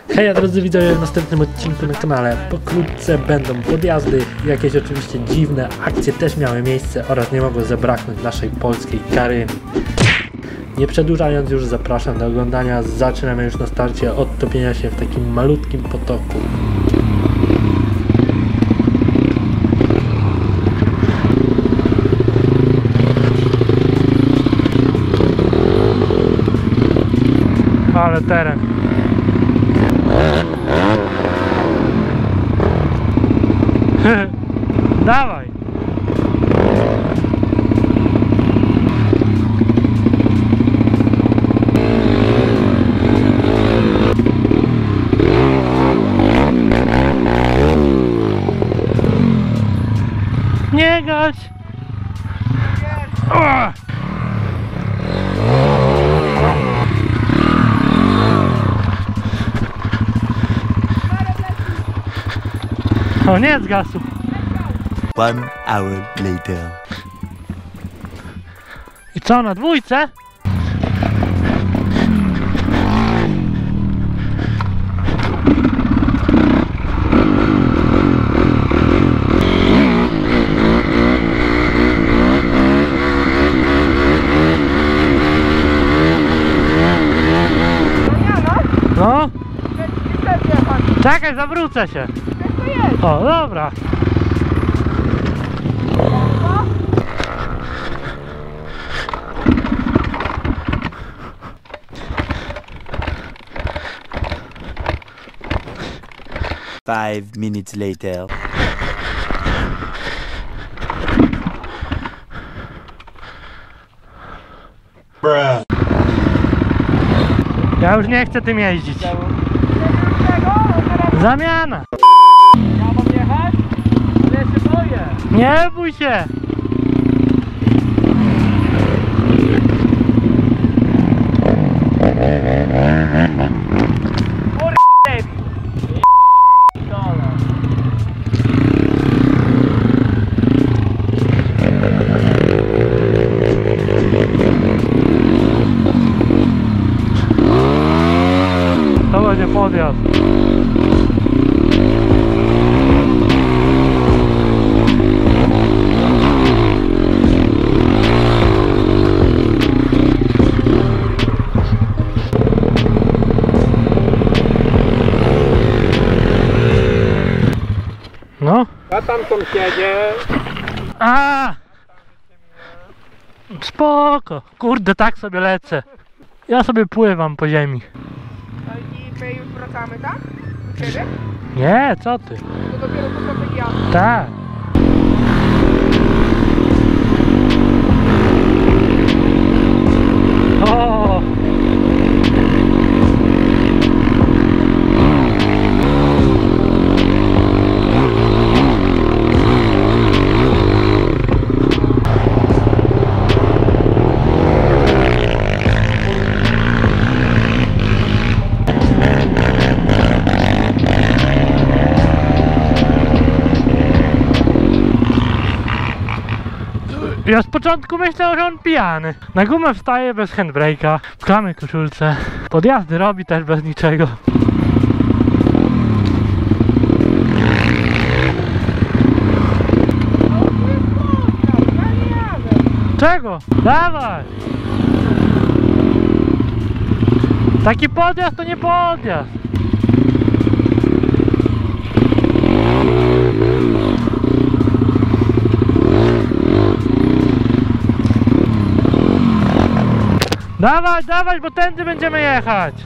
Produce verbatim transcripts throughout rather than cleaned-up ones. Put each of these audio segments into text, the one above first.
Hej, drodzy widzowie, w następnym odcinku na kanale pokrótce będą podjazdy, jakieś oczywiście dziwne akcje też miały miejsce oraz nie mogło zabraknąć naszej polskiej Karyny. Nie przedłużając już, zapraszam do oglądania. Zaczynamy już na starcie od topienia się w takim malutkim potoku. Ale teren. Dawaj. Nie gaś. O! O, nie zgasł. One hour later. I co, na dwójce? No? Czekaj, zawrócę się. O, dobra. Five minutes later. Bruh. Ja już nie chcę tym jeździć. Zamiana. Ja mam jechać? Ale ja się boję. Nie bój się. To będzie podjazd. No? A tam sąsiedzie. A! Spoko. Kurde, tak sobie lecę. Ja sobie pływam po ziemi. No i my już wracamy, tak? Do ciebie? Nie, co ty? To dopiero początek jazdy. Tak. O! Ja z początku myślałem, że on pijany. Na gumę wstaje bez handbrake'a, w klamej koszulce. Podjazdy robi też bez niczego. Czego? Dawaj! Taki podjazd to nie podjazd. Dawaj, dawaj, bo tędy będziemy jechać.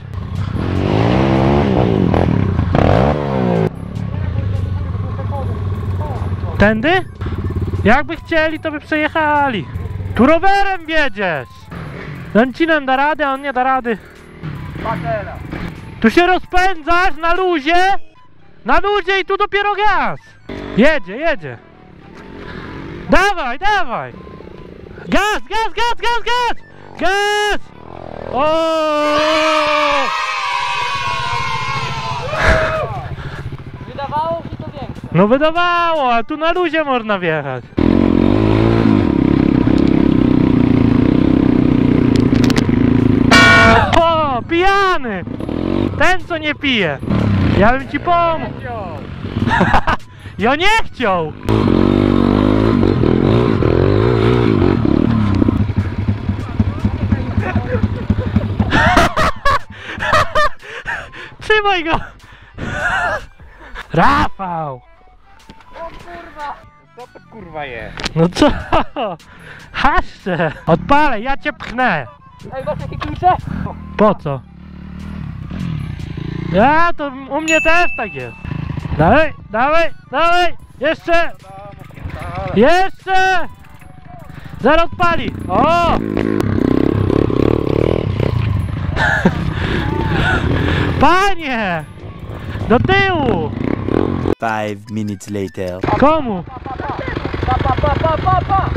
Tędy? Jakby chcieli, to by przejechali. Tu rowerem wiedziesz. Lęcinem da radę, a on nie da rady. Patera. Tu się rozpędzasz na luzie. Na luzie i tu dopiero gaz. Jedzie, jedzie. Dawaj, dawaj. Gaz, gaz, gaz, gaz, gaz. Gaz! O! Wydawało się to większe. No wydawało, a tu na luzie można wjechać. O, pijany! ten co nie pije. Ja bym ci pomógł. Ja nie chciał. Trzymaj go. Rafał. O kurwa! Co to kurwa jest? No co? Haszcze. Odpalę, ja cię pchnę. Ej, masz jakie klucze? Po co? Ja, to u mnie też tak jest. Dawaj, dawaj, dawaj! Jeszcze! Jeszcze! Zaraz odpali! O! Panie! Do tyłu! Five minutes later. Komu? Pa, pa, pa, pa, pa, pa!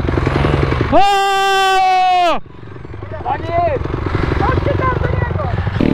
O! Panie! Chodźcie tam do niego!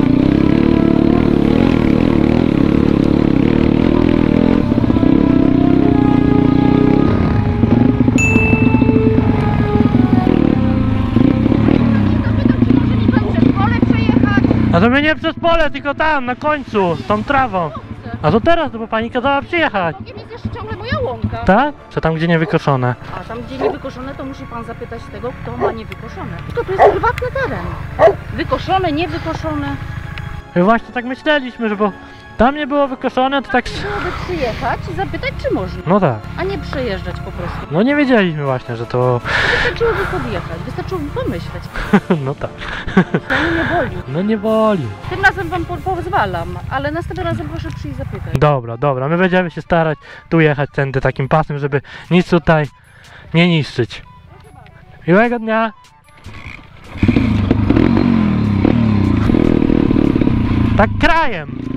A to my nie przez pole, tylko tam, na końcu, z tą trawą. A to teraz, no bo pani kazała przyjechać. Bogiem jest jeszcze ciągle moja łąka. Tak? Czy tam, gdzie nie wykoszone? A tam gdzie nie wykoszone, to musi pan zapytać tego, kto ma niewykoszone. Tylko to jest prywatny teren. Wykoszone, niewykoszone. My właśnie tak myśleliśmy, że bo tam nie było wykoszone, to tak... Byłoby przyjechać i zapytać, czy można. No tak. A nie przejeżdżać po prostu. No nie wiedzieliśmy właśnie, że to... Wystarczyłoby podjechać, wystarczyłoby pomyśleć. No tak. To mnie nie boli. No nie boli. Tym razem wam po pozwalam, ale następnym razem proszę przyjść zapytać. Dobra, dobra, my będziemy się starać tu jechać tędy takim pasem, żeby nic tutaj nie niszczyć. Miłego dnia! Tak krajem!